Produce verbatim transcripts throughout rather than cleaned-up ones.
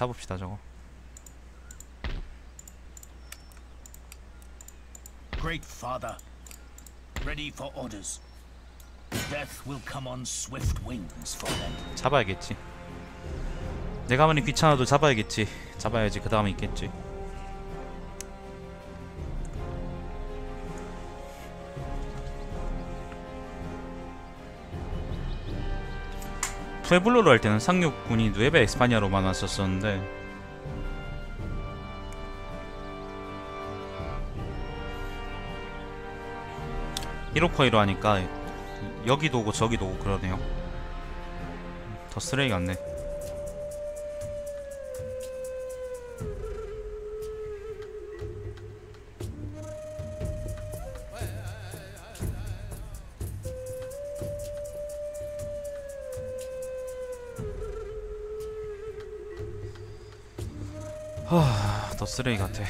잡읍시다 저거. Great Father, ready for orders. Death will come on swift wings for them. 잡아야겠지. 내가 아무리 귀찮아도 잡아야겠지. 잡아야지 그 다음에 있겠지. 푸에블로로 할 때는 상륙군이 누에베 에스파냐로만 왔었었는데 이로커이로 하니까 여기도 오고 저기도 오고 그러네요. 더 쓰레기 같네. 하, 더 쓰레기 같아.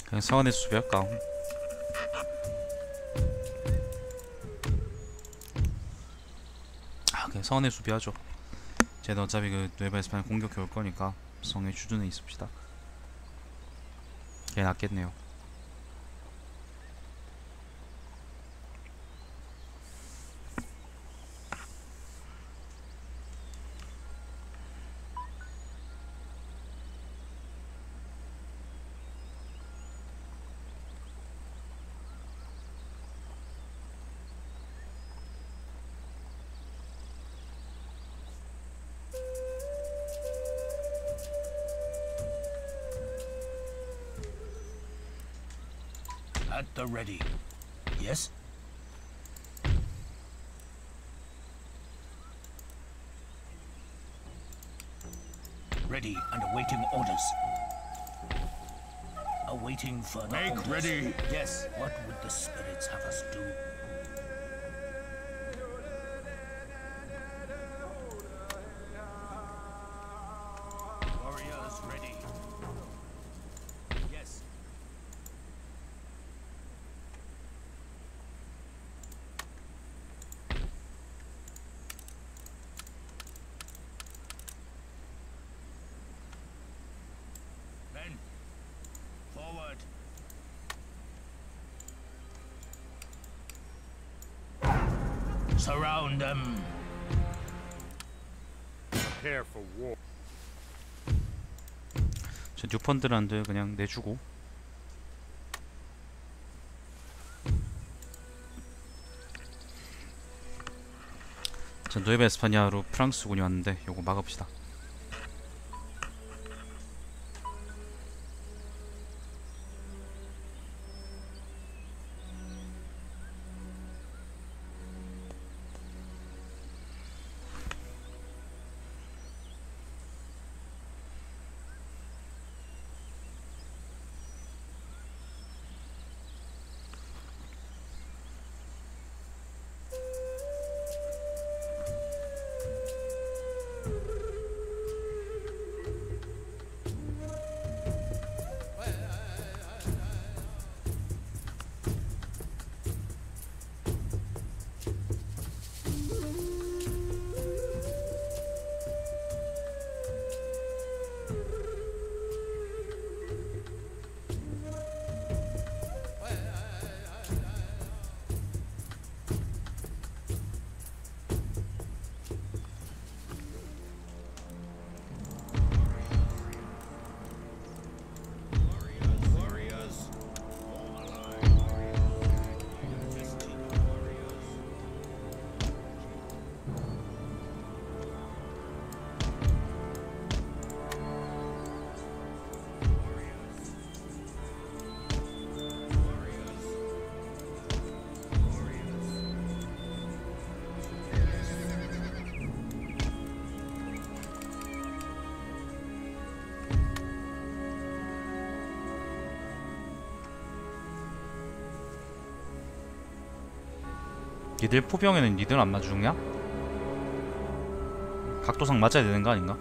그냥 성원의 수비할까? 아 그냥 성원의 수비하죠. 쟤는 어차피 그 누에바 에스파냐 공격해 올 거니까 성의 주둔에 있읍시다. 걔 낫겠네요. At the ready. Yes? Ready and awaiting orders. Awaiting further Make orders. ready. Yes. What would the spirits have us do? Warriors ready. Yes. Men, forward. Surround them. Prepare for war. 저 뉴펀드란드 그냥 내주고. 자 누에바 에스파냐로 프랑스군이 왔는데 요거 막읍시다. 니들 포병에는 니들 안 맞아 죽냐? 각도상 맞아야 되는 거 아닌가?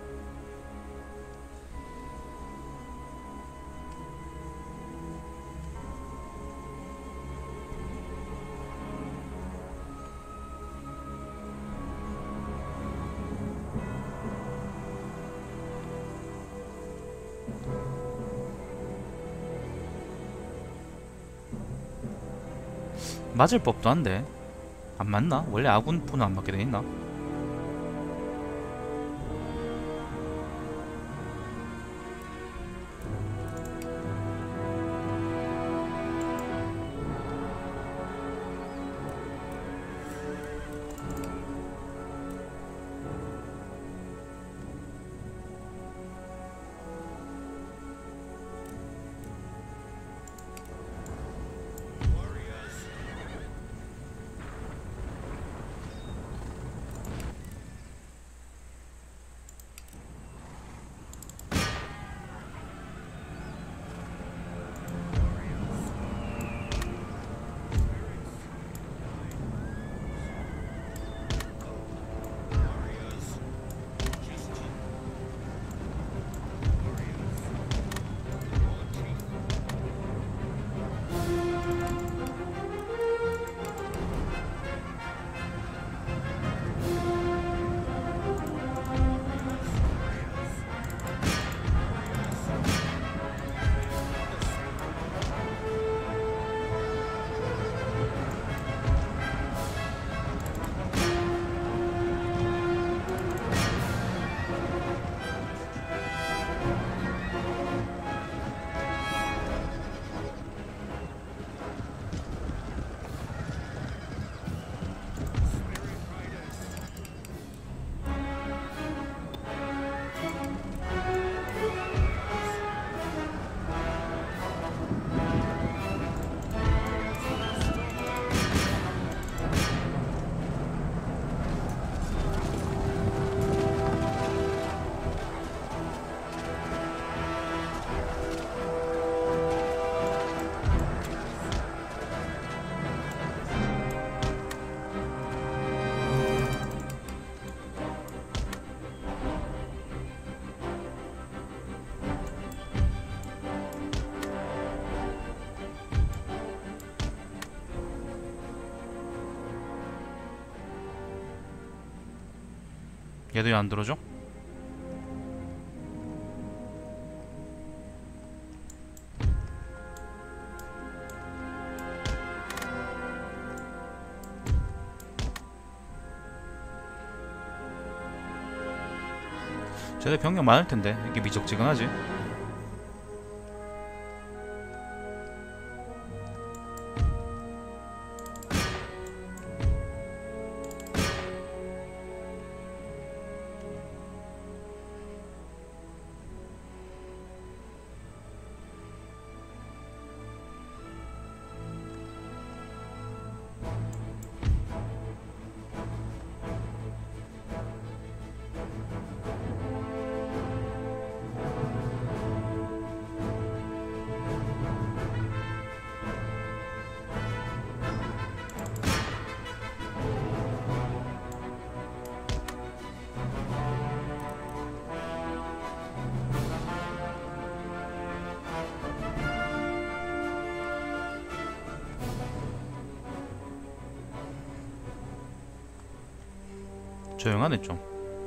맞을 법도 한데 안 맞나? 원래 아군포는 안 맞게 돼 있나? 얘도 왜 안 들어줘? 쟤네 병력 많을텐데 이게 미적지근하지? 조용하네 좀.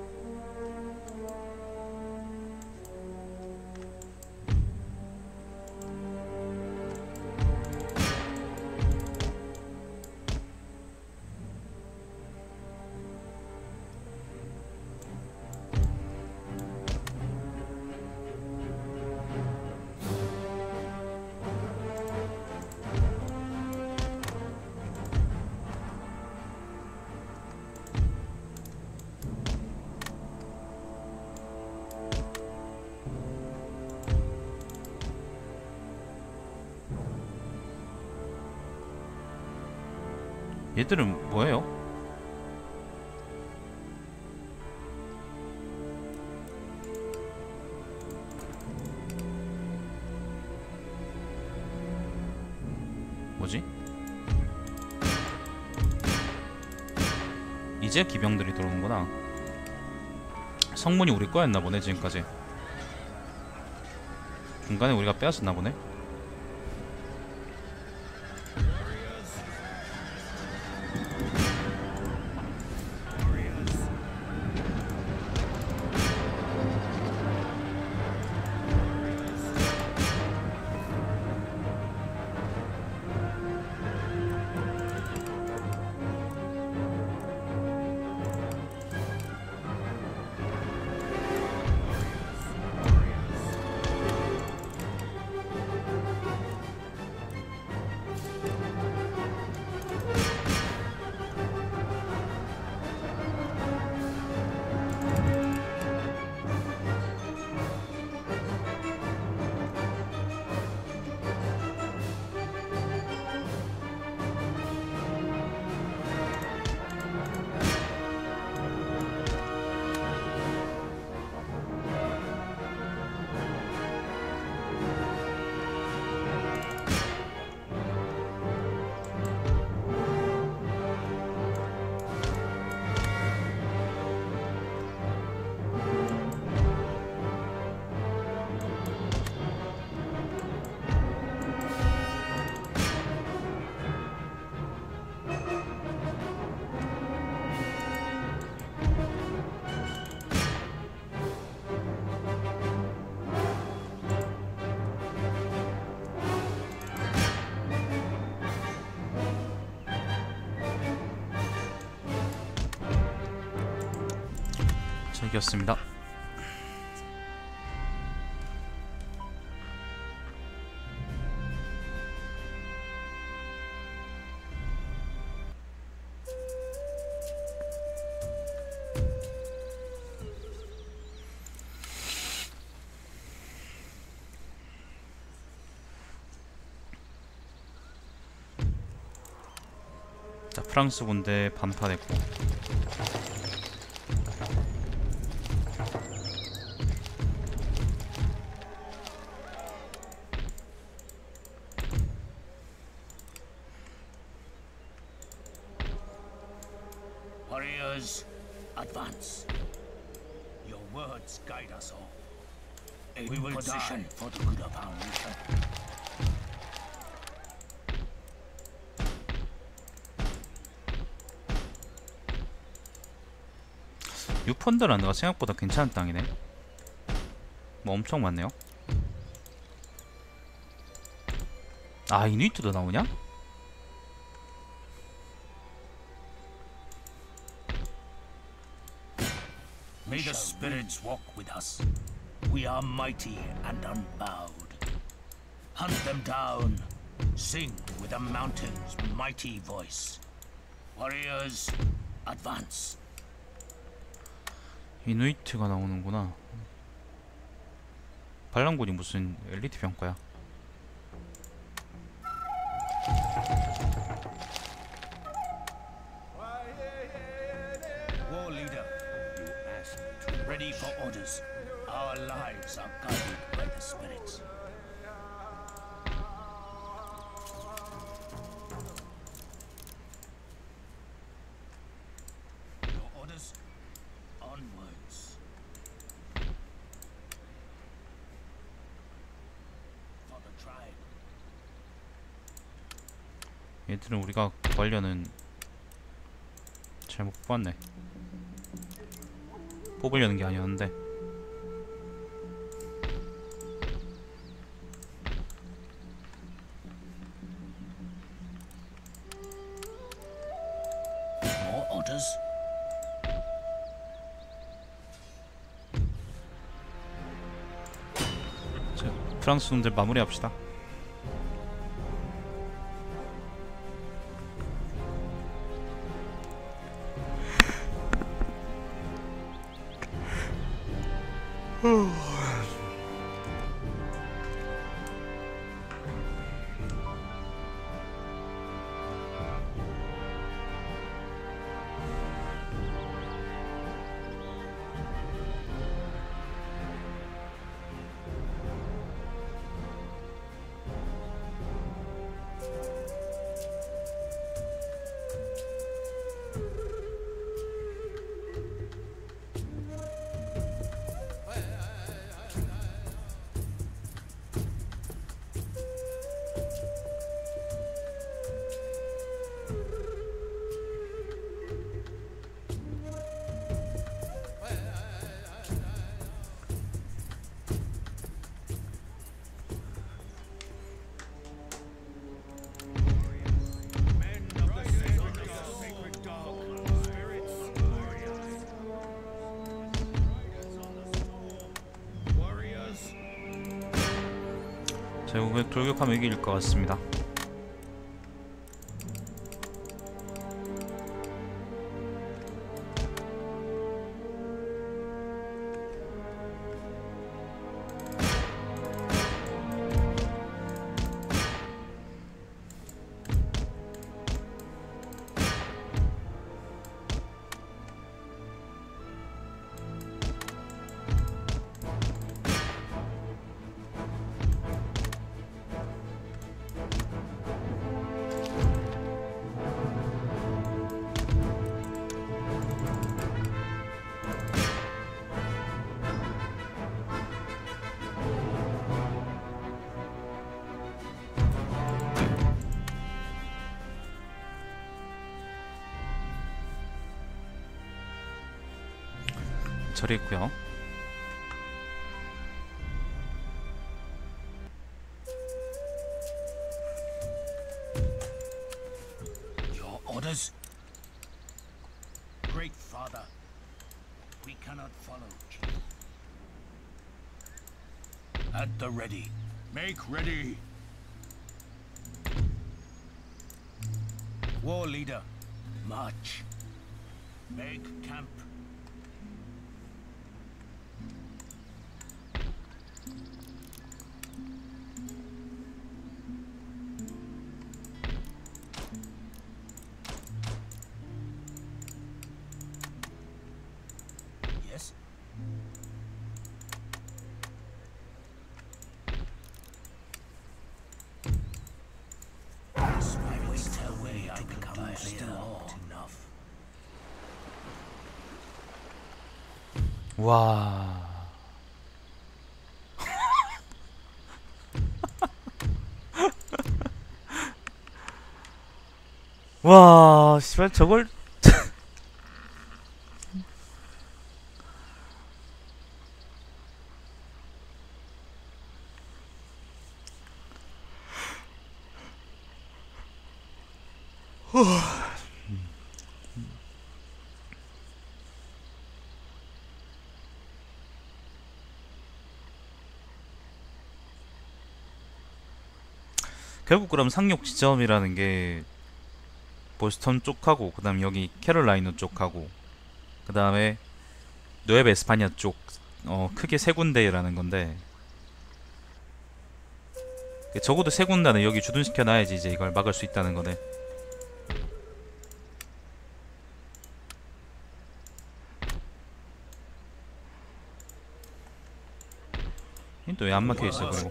얘들은 뭐예요? 뭐지? 이제 기병들이 들어오는구나. 성문이 우리 거였나 보네 지금까지. 중간에 우리가 빼앗았나 보네. 이겼습니다. 자, 프랑스 군대 반파됐고 Warriors, advance. Your words guide us all. We will die for the good of our nation. 유펀드라는가 생각보다 괜찮은 땅이네. 뭐 엄청 많네요. 아, 이누이트도 나오냐? May the spirits walk with us. We are mighty and unbowed. Hunt them down. Sing with the mountain's mighty voice. Warriors, advance. 이누이트가 나오는구나. 반란군이 무슨 엘리트 평가야? War leader, you asked me to ready for orders. Our lives are guided by the spirits. Your orders, onwards. For the tribe. 얘들은 우리가 구하려는 잘못 뽑았네. 뽑으려는 게 아니었는데. More orders. 자, 프랑스 놈들 마무리합시다. 자, 이거 돌격하면 이길 것 같습니다. 처리했고요. Your orders? Great Father, we cannot follow, Chief. At the ready. Make ready. War leader, march. Make camp. Yes? Spirits tell me I become still not enough. 와. 와, 씨발 저걸 결국 그럼 상륙 지점이라는 게 보스턴 쪽하고 그 다음 여기 캐롤라이너 쪽하고 그 다음에 누에바 에스파냐 쪽 어, 크게 세 군데라는 건데 적어도 세 군데는 여기 주둔시켜 놔야지 이제 이걸 막을 수 있다는 거네. 또 왜 안 막혀 있어 그리고.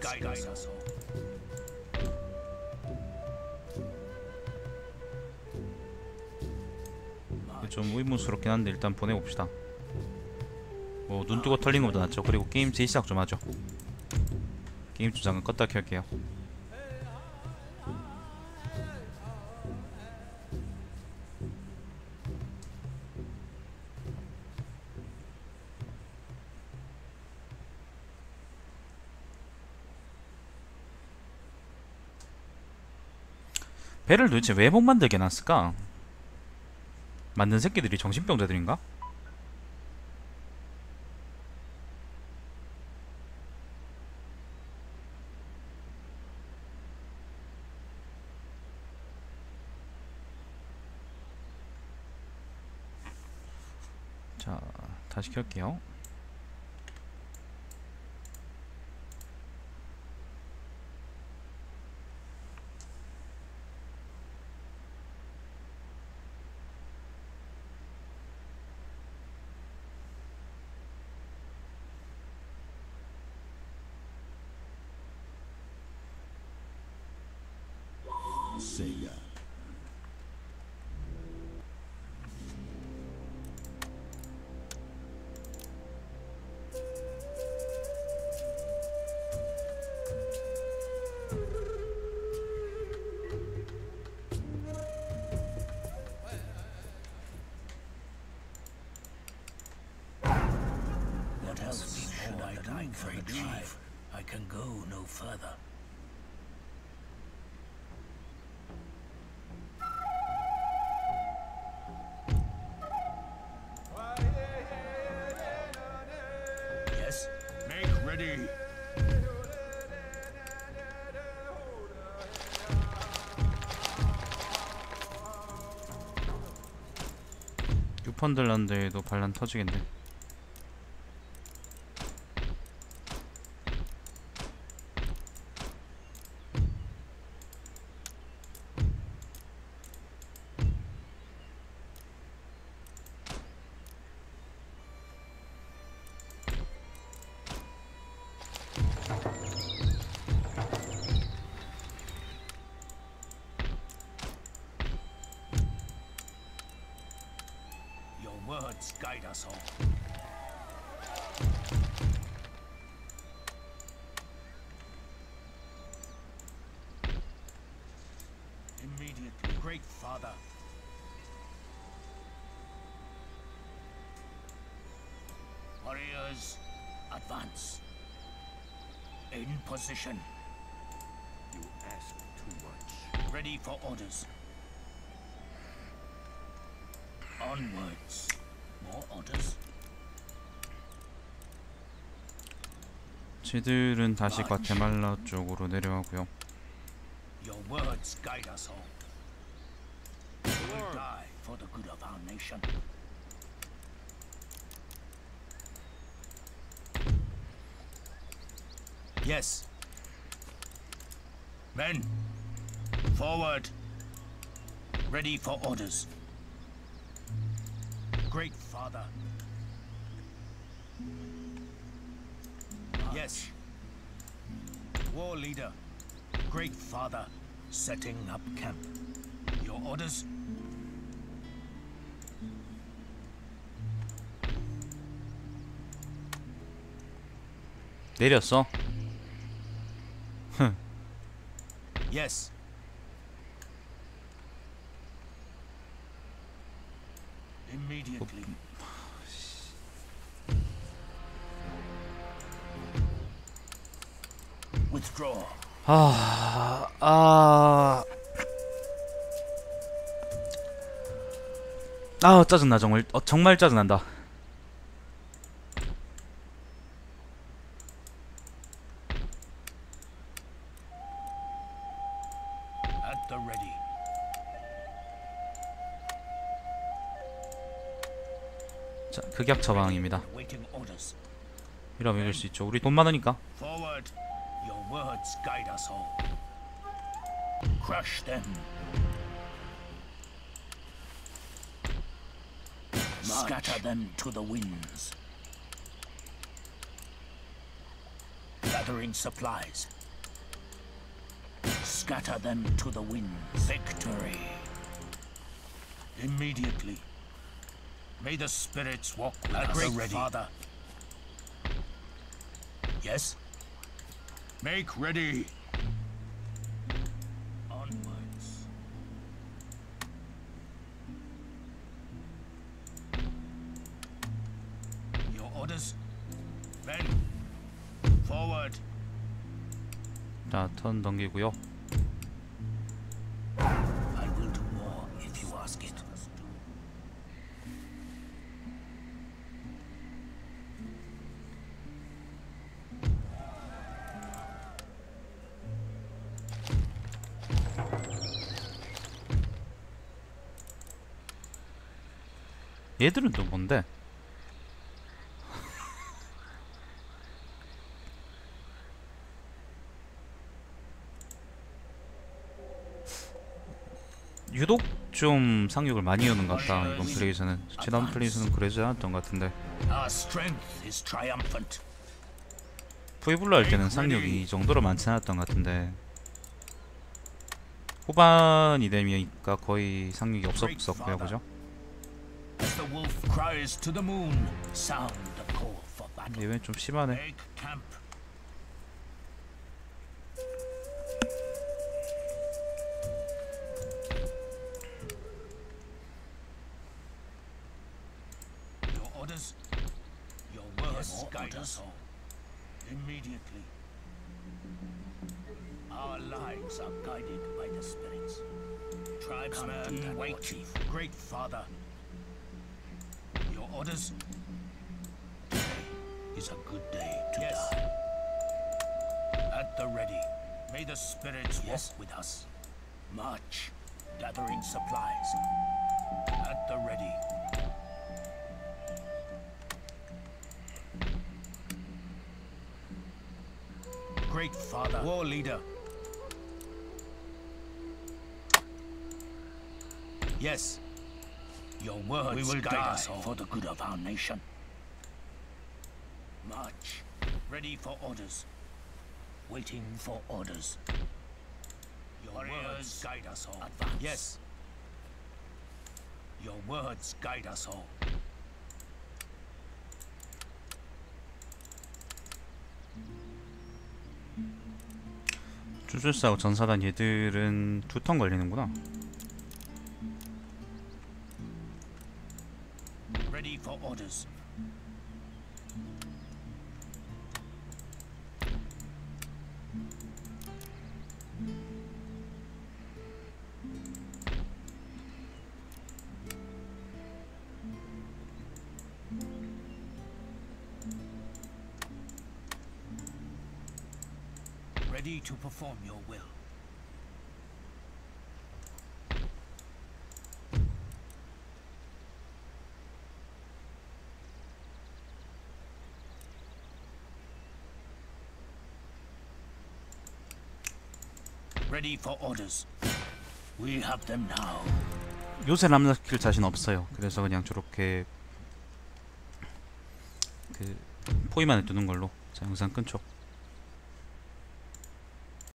좀 의문스럽긴 한데 일단 보내봅시다. 뭐 눈 뜨고 털린 것보다 낫죠. 그리고 게임 재시작 좀 하죠. 게임 좀 잠깐 껐다 켤게요. 배를 도대체 왜 못 만들게 놨을까? 만든 새끼들이 정신병자들인가? 자, 다시 켤게요. Sega. What else should I do for a chief? I can go no further. Yes, make ready. 뉴펀들란드에도 반란 터지겠네. Your words guide us all. Immediately, great father. Warriors, advance. In position. You ask too much. Ready for orders. Onwards. More orders. 쟤들은 다시 과테말라 쪽으로 내려가고요. Your words guide us all. We will die for the good of our nation. Yes. Men, forward. Ready for orders. Great father. Yes. War leader. Great father. Setting up camp. Your orders? 내렸어. 흥. Yes. Immediately. Withdraw. 아, 아, 아 짜증나 정말. 어, 정말 짜증난다. At the ready. 자, 극약 처방입니다. Waiting orders. 이러면 이길 수 있죠. 우리 돈 많으니까. Forward. Your words guide us all. Crush them. Scatter them to the winds. Gathering supplies. Scatter them to the winds. Victory. Immediately. May the spirits walk with us. Great ready. Father. Yes? Make ready. Onwards. Your orders? Men. Forward. 자, 턴 넘기고요. I will do more if you ask it. 얘들은 또 뭔데? 유독 좀 상륙을 많이 여는 것 같다 이번 플레이에서는. 지난 플레이에서는 그러지 않았던 것 같은데. Our strength is triumphant. 푸이블러 할 때는 상륙이 이 정도로 많지 않았던 것 같은데 후반이 되니까 거의 상륙이 없었었고요, 그죠? As the wolf cries to the moon, sound the call for battle. 얘는 좀 심하네. Make camp. Your orders, your words guide us all. Immediately. Our lives are guided by the spirits. Tribesmen, wait, great father. Your orders? Today is a good day to yes. die. At the ready. May the spirits yes. walk with us. March, gathering supplies. At the ready. Great father, war leader. Yes. Your words we will guide us all for the good of our nation. March. Ready for orders. Waiting for orders. Your Warriors words guide us all. Advance. Yes. Your words guide us all. 주술사하고 전사단 얘들은 두 턴 걸리는구나. Ready for orders. Ready to perform your will. Ready for orders. We have them now. 요새 남자킬 자신 없어요. 그래서 그냥 저렇게 그 포위만에 두는 걸로. 자, 영상 끊죠.